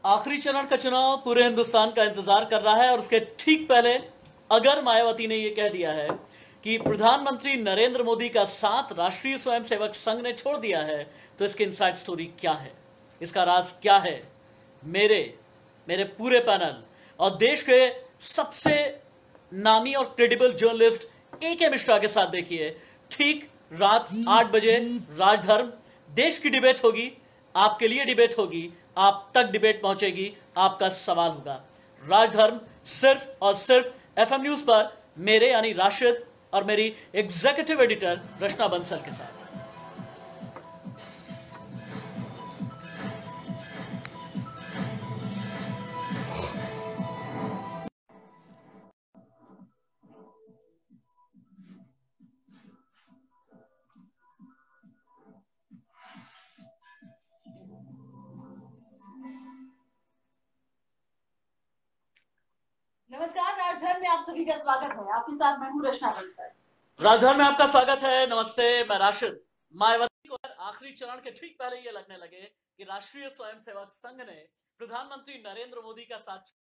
आखिरी चरण का चुनाव पूरे हिंदुस्तान का इंतजार कर रहा है और उसके ठीक पहले अगर मायावती ने यह कह दिया है कि प्रधानमंत्री नरेंद्र मोदी का साथ राष्ट्रीय स्वयंसेवक संघ ने छोड़ दिया है, तो इसकी इनसाइड स्टोरी क्या है, इसका राज क्या है, मेरे पूरे पैनल और देश के सबसे नामी और क्रेडिबल जर्नलिस्ट ए.के. मिश्रा के साथ देखिए। ठीक रात 8 बजे राजधर्म देश की डिबेट होगी, आपके लिए डिबेट होगी, आप तक डिबेट पहुंचेगी, आपका सवाल होगा। राजधर्म सिर्फ और सिर्फ एफएम न्यूज पर मेरे यानी राशिद और मेरी एग्जीक्यूटिव एडिटर रचना बंसल के साथ। नमस्कार, राजधर में आप सभी का स्वागत है। आपके साथ मैं हूं रचना बंसल। राजधर में आपका स्वागत है। नमस्ते, मैं राशिद। मायावती को आखिरी चरण के ठीक पहले ये लगने लगे कि राष्ट्रीय स्वयंसेवक संघ ने प्रधानमंत्री नरेंद्र मोदी का साथ